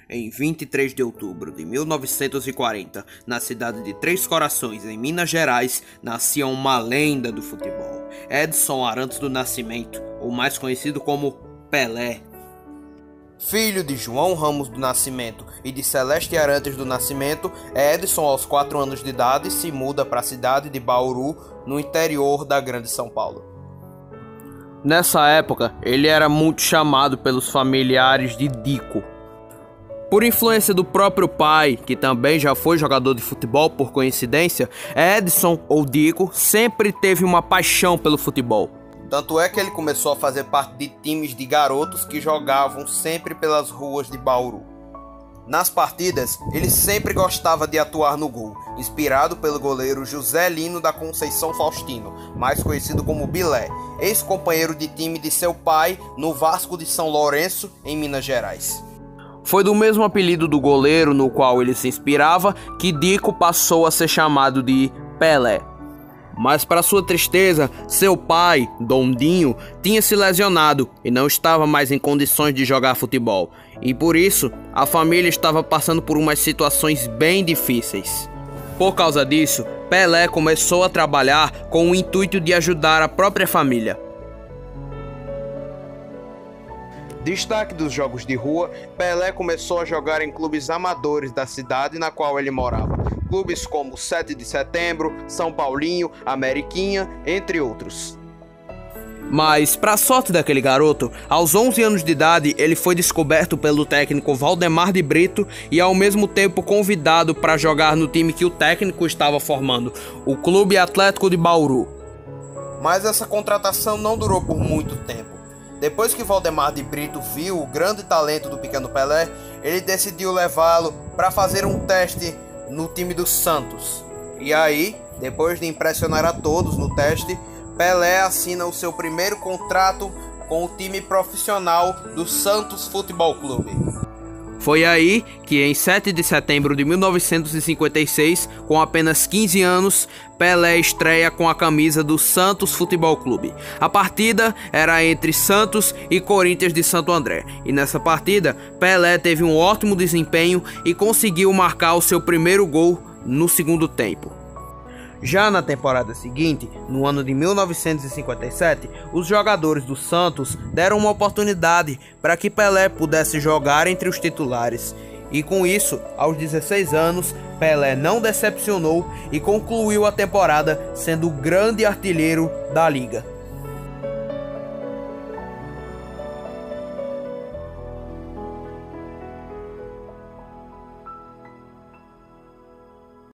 Em 23 de outubro de 1940, na cidade de Três Corações, em Minas Gerais, nascia uma lenda do futebol, Edson Arantes do Nascimento, ou mais conhecido como Pelé. Filho de João Ramos do Nascimento e de Celeste Arantes do Nascimento, Edson, aos 4 anos de idade, se muda para a cidade de Bauru, no interior da Grande São Paulo. Nessa época, ele era muito chamado pelos familiares de Dico. Por influência do próprio pai, que também já foi jogador de futebol por coincidência, Edson, ou Dico, sempre teve uma paixão pelo futebol. Tanto é que ele começou a fazer parte de times de garotos que jogavam sempre pelas ruas de Bauru. Nas partidas, ele sempre gostava de atuar no gol, inspirado pelo goleiro José Lino da Conceição Faustino, mais conhecido como Bilé, ex-companheiro de time de seu pai no Vasco de São Lourenço, em Minas Gerais. Foi do mesmo apelido do goleiro no qual ele se inspirava que Dico passou a ser chamado de Pelé. Mas para sua tristeza, seu pai, Dondinho, tinha se lesionado e não estava mais em condições de jogar futebol. E por isso, a família estava passando por umas situações bem difíceis. Por causa disso, Pelé começou a trabalhar com o intuito de ajudar a própria família. Destaque dos jogos de rua, Pelé começou a jogar em clubes amadores da cidade na qual ele morava. Clubes como 7 de Setembro, São Paulinho, Ameriquinha, entre outros. Mas, para a sorte daquele garoto, aos 11 anos de idade, ele foi descoberto pelo técnico Valdemar de Brito e ao mesmo tempo convidado para jogar no time que o técnico estava formando, o Clube Atlético de Bauru. Mas essa contratação não durou por muito tempo. Depois que Valdemar de Brito viu o grande talento do pequeno Pelé, ele decidiu levá-lo para fazer um teste no time do Santos. E aí, depois de impressionar a todos no teste, Pelé assina o seu primeiro contrato com o time profissional do Santos Futebol Clube. Foi aí que, em 7 de setembro de 1956, com apenas 15 anos, Pelé estreia com a camisa do Santos Futebol Clube. A partida era entre Santos e Corinthians de Santo André. E nessa partida, Pelé teve um ótimo desempenho e conseguiu marcar o seu primeiro gol no segundo tempo. Já na temporada seguinte, no ano de 1957, os jogadores do Santos deram uma oportunidade para que Pelé pudesse jogar entre os titulares. E com isso, aos 16 anos, Pelé não decepcionou e concluiu a temporada sendo o grande artilheiro da liga.